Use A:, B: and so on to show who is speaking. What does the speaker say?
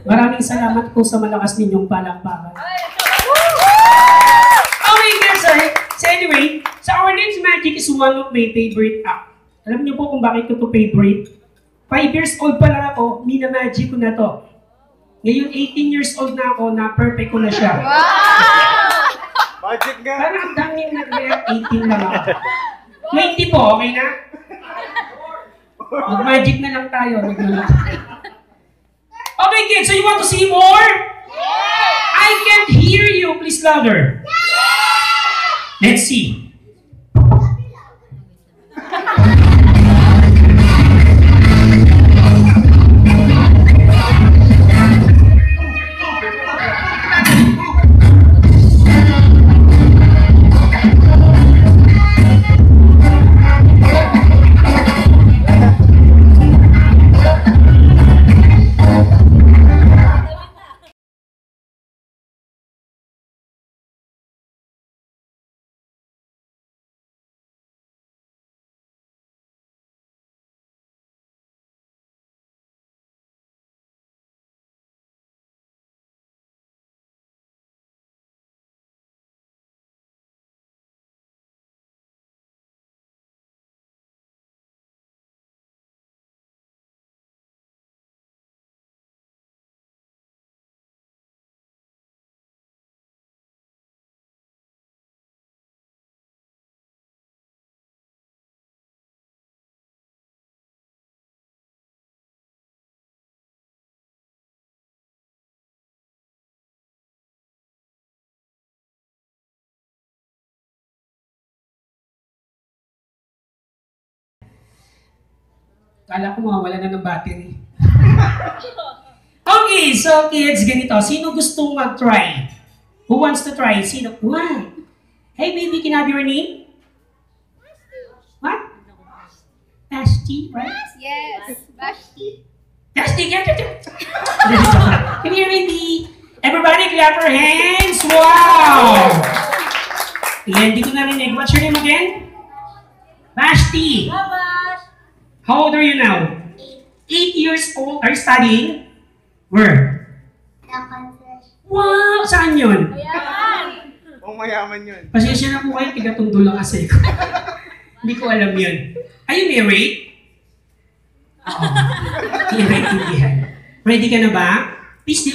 A: Maraming salamat po sa malakas ninyong palakpakan. Okay, guys, so anyway, sa Our Names Magic is one of my favorite app. Alam niyo po kung bakit ko ito favorite? 5 years old pa lang ako, mina-magic ko na to. Ngayon, 18 years old na ako, na-perfect ko na siya.
B: Magic nga!
A: Parang ang daming nag-react, 18 lang ako. 20 po, okay na? Mag-magic na lang tayo. Okay, kids, so you want to see more? Yeah! I can't hear you. Please louder. Yeah! Let's see. Kala ko mawawala na ng battery. Okay, so kids, ganito. Sino gustong mag-try? Who wants to try? Sino? Why? Hey baby, can I have your name? What? Bashti, right?
C: Yes, Bashti.
A: Bashti, get it. Come here, baby. Everybody clap your hands. Wow! Yan, di ko narinig. What's your name again? Bashti. How old are you now? 8 years old. Are you studying? Where? Wow! Saan yun?
B: Oh, mayaman yun.
A: Pasensya na po kayo, tiga-tundo lang kasi ko. Hindi ko alam yun. Are you married? Oo. Hindi, ready ka na ba? Please